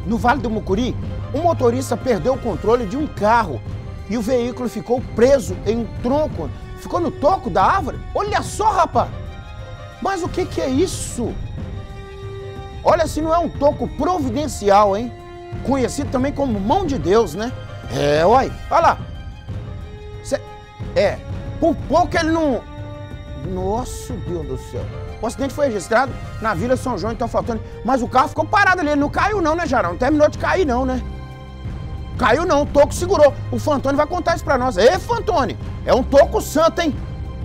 no Vale do Mucuri, um motorista perdeu o controle de um carro e o veículo ficou preso em um tronco. Ficou no toco da árvore? Olha só, rapaz! Mas o que é isso? Olha, se não é um toco providencial, hein? Conhecido também como mão de Deus, né? É, uai. Olha lá. Por pouco ele não... Nossa, Deus do céu. O acidente foi registrado na Vila São João, então faltando... Mas o carro ficou parado ali, ele não caiu não, né, Jarão? Não terminou de cair não, né? Caiu não, o toco segurou. O Fantoni vai contar isso pra nós. Ei, Fantoni, é um toco santo, hein?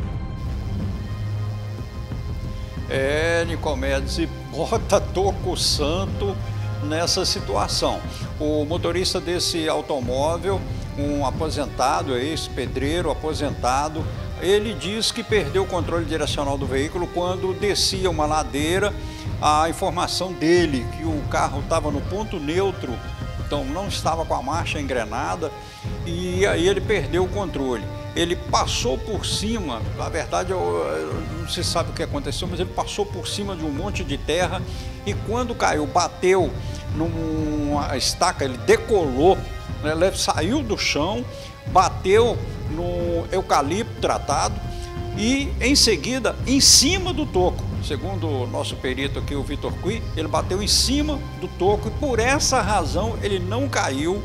É, Nicomedes, e bota toco santo nessa situação. O motorista desse automóvel, um aposentado, ex-pedreiro aposentado, ele diz que perdeu o controle direcional do veículo quando descia uma ladeira. A informação dele que o carro estava no ponto neutro, então não estava com a marcha engrenada, e aí ele perdeu o controle. Ele passou por cima, na verdade não se sabe o que aconteceu, mas ele passou por cima de um monte de terra e quando caiu, bateu numa estaca, ele decolou, né, ele saiu do chão, bateu no eucalipto tratado e em seguida em cima do toco. Segundo o nosso perito aqui, o Vitor Cui, ele bateu em cima do toco e por essa razão ele não caiu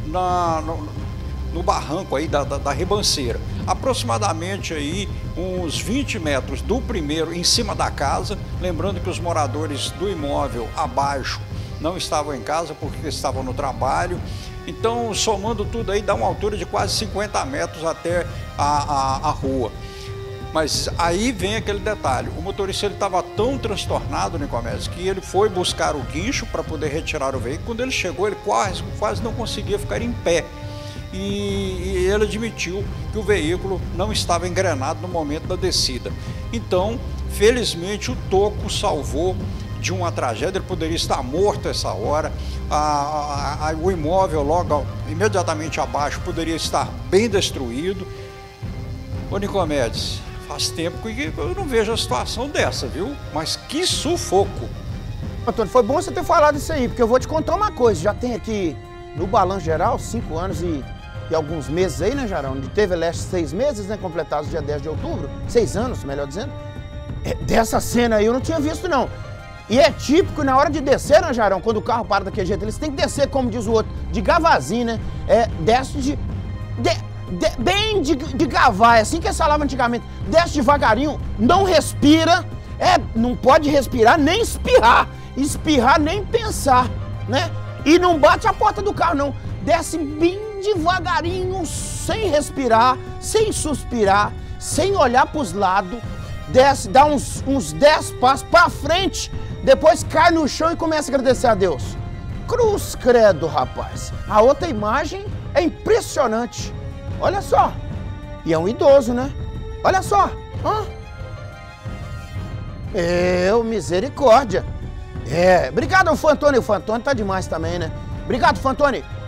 no barranco aí da ribanceira. Aproximadamente aí uns 20 metros do primeiro em cima da casa, lembrando que os moradores do imóvel abaixo não estavam em casa porque estavam no trabalho. Então, somando tudo aí, dá uma altura de quase 50 metros até a rua. Mas aí vem aquele detalhe, o motorista estava tão transtornado, Nicomedes, que ele foi buscar o guincho para poder retirar o veículo. Quando ele chegou, ele quase não conseguia ficar em pé. E ele admitiu que o veículo não estava engrenado no momento da descida. Então, felizmente, o toco salvou de uma tragédia. Ele poderia estar morto essa hora. O imóvel logo imediatamente abaixo poderia estar bem destruído. Ô Nicomedes, faz tempo que eu não vejo a situação dessa, viu? Mas que sufoco! Antônio, foi bom você ter falado isso aí, porque eu vou te contar uma coisa. Já tem aqui no Balanço Geral 5 anos e alguns meses aí, né, Jarão? Onde teve Leste 6 meses, né, completados dia 10 de outubro. 6 anos, melhor dizendo. Dessa cena aí eu não tinha visto, não. E é típico na hora de descer, né, Jarão? Quando o carro para daquele jeito, eles têm que descer, como diz o outro, de gavazinho, né? Desce bem de gavar, é assim que essa falava antigamente. Desce devagarinho, não respira, não pode respirar nem espirrar. Espirrar nem pensar, né? E não bate a porta do carro, não. Desce bem devagarinho, sem respirar, sem suspirar, sem olhar para os lados. Desce, dá uns 10 passos para frente, depois cai no chão e começa a agradecer a Deus. Cruz credo, rapaz. A outra imagem é impressionante. Olha só. E é um idoso, né? Olha só. Misericórdia. Obrigado ao Fantoni. O Fantoni tá demais também, né? Obrigado, Fantoni.